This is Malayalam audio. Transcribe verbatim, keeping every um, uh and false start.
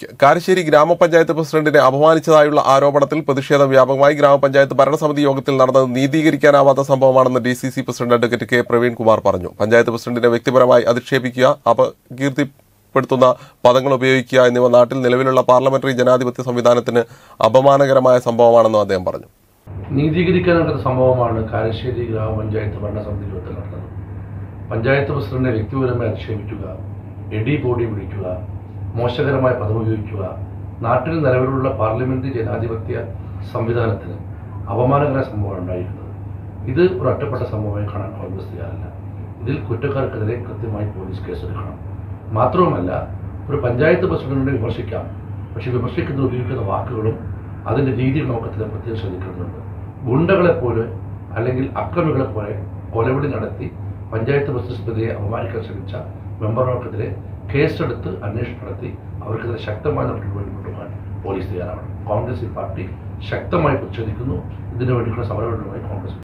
കാരശ്ശേരി ഗ്രാമപഞ്ചായത്ത് പ്രസിഡന്റിനെ അപമാനിച്ചതായുള്ള ആരോപണത്തിൽ പ്രതിഷേധം വ്യാപകമായി. ഗ്രാമപഞ്ചായത്ത് ഭരണസമിതി യോഗത്തിൽ നടന്നത് നീതീകരിക്കാനാവാത്ത സംഭവമാണെന്ന് D C C president advocate K Praveenkumar പറഞ്ഞു. പഞ്ചായത്ത് പ്രസിഡന്റിനെ വ്യക്തിപരമായി അധിക്ഷേപിക്കുക, അപകീർത്തിപ്പെടുത്തുന്ന പദങ്ങൾ ഉപയോഗിക്കുക എന്നിവ നാട്ടിൽ നിലവിലുള്ള പാർലമെന്ററി ജനാധിപത്യ സംവിധാനത്തിന് അപമാനകരമായ സംഭവമാണെന്നും അദ്ദേഹം പറഞ്ഞു. നീതീകരിക്കാനാകാത്ത സംഭവമാണ് കാരശ്ശേരി ഗ്രാമപഞ്ചായത്ത് ഭരണസമിതി യോഗത്തിൽ നടന്നത്. പഞ്ചായത്ത് പ്രസിഡന്റിനെ വ്യക്തിപരമായി അധിക്ഷേപിക്കുക, എടി ബോഡി വിളിക്കുക, മോശകരമായ പദമുപയോഗിക്കുക നാട്ടിൽ നിലവിലുള്ള പാർലമെന്ററി ജനാധിപത്യ സംവിധാനത്തിന് അപമാനകരമായ സംഭവമാണ് ഉണ്ടായിരിക്കുന്നത്. ഇത് ഒരു ഒറ്റപ്പെട്ട സംഭവമായി കാണാൻ കോൺഗ്രസ് തയ്യാറല്ല. ഇതിൽ കുറ്റക്കാർക്കെതിരെ കൃത്യമായി പോലീസ് കേസെടുക്കണം. മാത്രവുമല്ല, ഒരു പഞ്ചായത്ത് പ്രസിഡന്റിനെ വിമർശിക്കാം, പക്ഷെ വിമർശിക്കുന്ന ഉപയോഗിക്കുന്ന വാക്കുകളും അതിൻ്റെ രീതിയും നോക്കത്തിൽ പ്രത്യേകം ശ്രദ്ധിക്കുന്നുണ്ട്. ഗുണ്ടകളെപ്പോലെ അല്ലെങ്കിൽ അക്രമികളെ പോലെ കൊലവിളി നടത്തി പഞ്ചായത്ത് പ്രസിഡന്റിനെ അപമാനിക്കാൻ ശ്രമിച്ച മെമ്പർമാർക്കെതിരെ കേസെടുത്ത് അന്വേഷണം നടത്തി അവർക്കെതിരെ ശക്തമായ നടപടി കൊണ്ടുപോകാൻ പോലീസ് തയ്യാറാവണം. കോൺഗ്രസ് ഈ പാർട്ടി ശക്തമായി പ്രതിഷേധിക്കുന്നു. ഇതിനു വേണ്ടിയുള്ള സമരപരിപാടിയുമായി കോൺഗ്രസ്